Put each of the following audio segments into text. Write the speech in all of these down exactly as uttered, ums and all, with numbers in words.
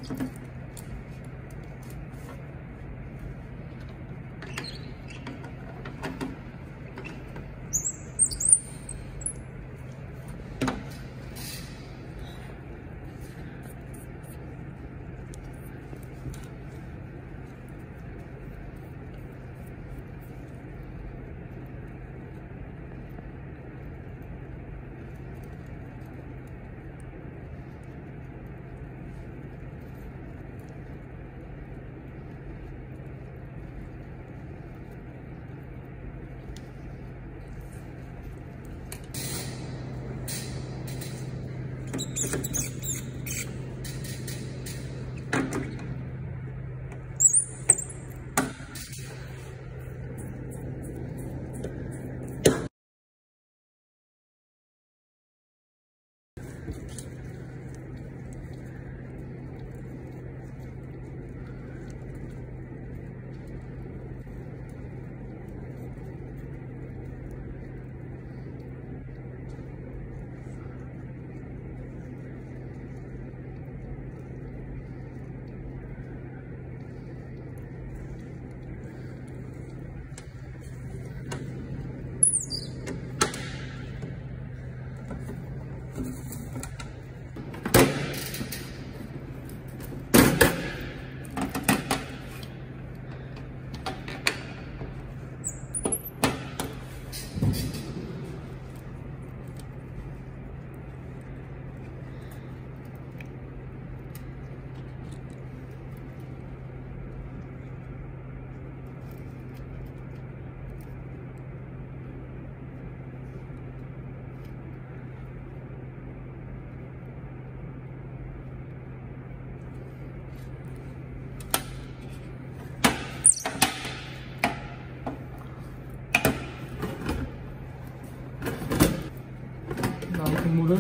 동물을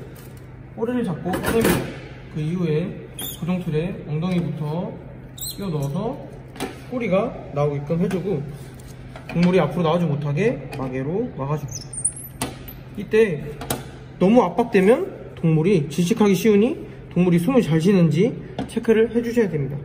꼬리를 잡고 꺼냅니다. 그 이후에 고정틀에 엉덩이부터 끼워 넣어서 꼬리가 나오게끔 해주고 동물이 앞으로 나오지 못하게 마개로 막아줍니다. 이때 너무 압박되면 동물이 질식하기 쉬우니 동물이 숨을 잘 쉬는지 체크를 해주셔야 됩니다.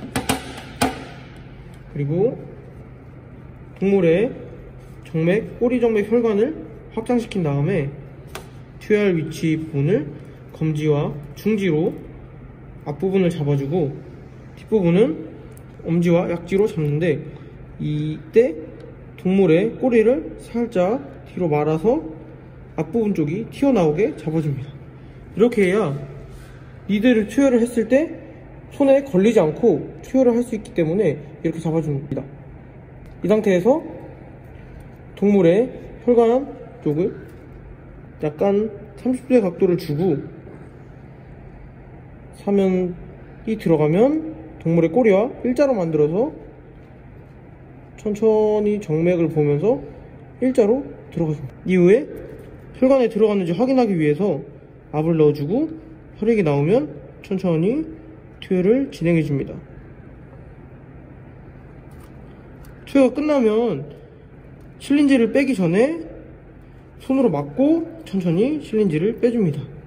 그리고 동물의 정맥, 꼬리 정맥 혈관을 확장시킨 다음에 투여할 위치 부분을 검지와 중지로 앞부분을 잡아주고 뒷부분은 엄지와 약지로 잡는데 이때 동물의 꼬리를 살짝 뒤로 말아서 앞부분 쪽이 튀어나오게 잡아줍니다. 이렇게 해야 리드를 투여를 했을 때 손에 걸리지 않고 투여를 할 수 있기 때문에 이렇게 잡아줍니다. 이 상태에서 동물의 혈관 쪽을 약간 삼십 도의 각도를 주고 사면이 들어가면 동물의 꼬리와 일자로 만들어서 천천히 정맥을 보면서 일자로 들어가줍니다. 이후에 혈관에 들어갔는지 확인하기 위해서 압을 넣어주고 혈액이 나오면 천천히 투여를 진행해줍니다. 투여가 끝나면 실린지를 빼기 전에 손으로 막고 천천히 실린지를 빼줍니다.